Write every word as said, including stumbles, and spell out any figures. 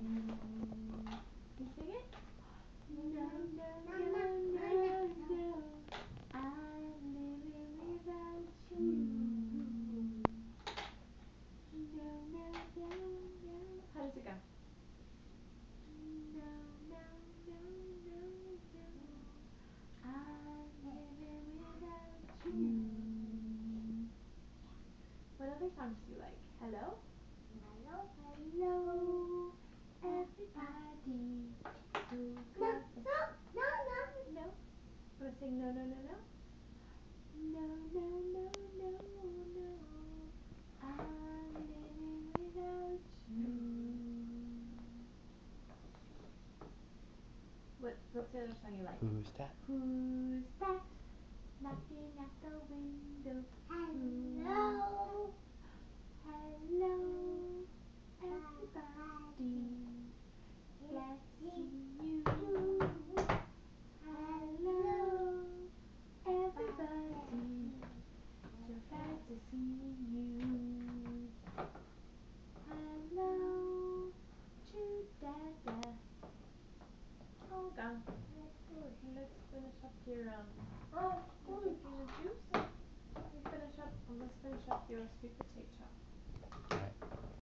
you sing it? No, no, no, no, no, I'm living without you. No, no, no, no. How does it go? No, no, no, no, no, I'm living without you. What other songs do you like? Hello? Hello? Hello, everybody. So No, glad to... no, no, no. No? Wanna sing no, no, no, no? No, no, no, no, no, I'm living without you. What, what's the other song you like? Who's that? Who's that knocking at the window? Hello. Hello, everybody. Glad to see you. Hello, everybody. So glad to see you. Hello, Choo-da-da. All gone. Let's finish up your um. Oh, You drinking the juice? You finish up. Let's finish up your sweet potato.